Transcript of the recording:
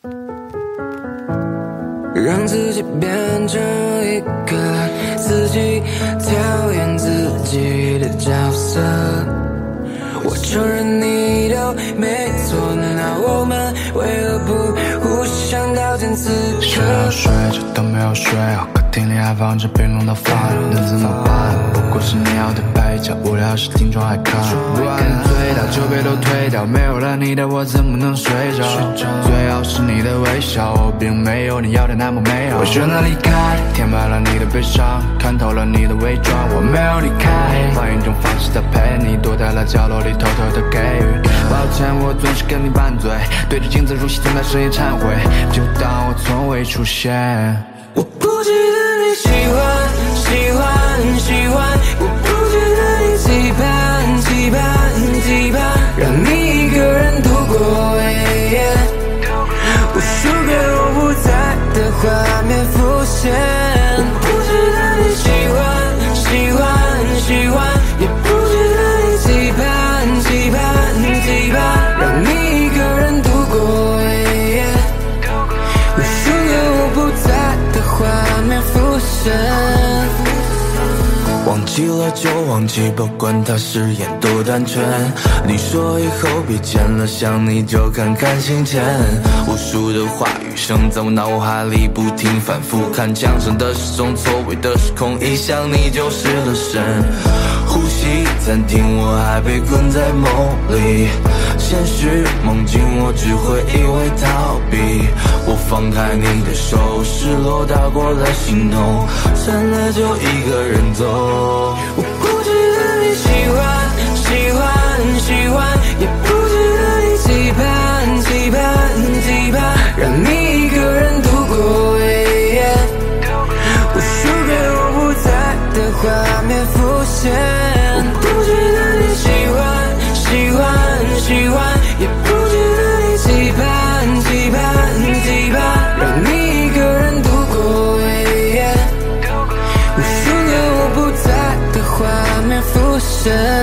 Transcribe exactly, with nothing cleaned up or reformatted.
让自己变成一个自己讨厌自己的角色。我承认你都没错，那我们为何不互相道歉？此刻想要睡却都没有睡，客厅里还放着冰冷的饭，能怎么办？不过是你要的配角，无聊时听众还看。不然醉到酒杯都退掉，没有了你的我怎么能睡着？最好是你的微笑，我并没有你要的那么美好。我选择离开，填满了你的悲伤，看透了你的伪装。我没有离开，换一种方式在陪你，躲在了角落里偷偷的给予。抱歉，我总是跟你拌嘴，对着镜子入戏，总在深夜忏悔，就当我从未出现。 我不记得你喜欢喜欢喜欢，我不记得你期盼期盼期盼，让你一个人度过夜夜。无数个我不在的画面浮现。我不记得你喜欢喜欢喜欢，也不记得你期盼期盼期盼，让你一个人度过夜夜。无数个我不在的画面浮现。 忘记了就忘记，不管他誓言多单纯。你说以后别见了，想你就看看心前。无数的话语声在我脑海里不停反复，看墙上的时钟，错位的时空，一想你就失了神。呼吸暂停，我还被困在梦里，现实梦境我只会一味逃避。我放开你的手，失落打过了心痛，散了就一个人走。 我不记得你喜欢喜欢喜欢，也不记得你期盼期盼期盼，让你一个人度过夜夜。无数个我不在的画面浮现。我不记得你喜欢喜欢喜欢，也不记得你期盼期盼期盼，让你一个人度过夜夜。无数个我不在的画面浮现。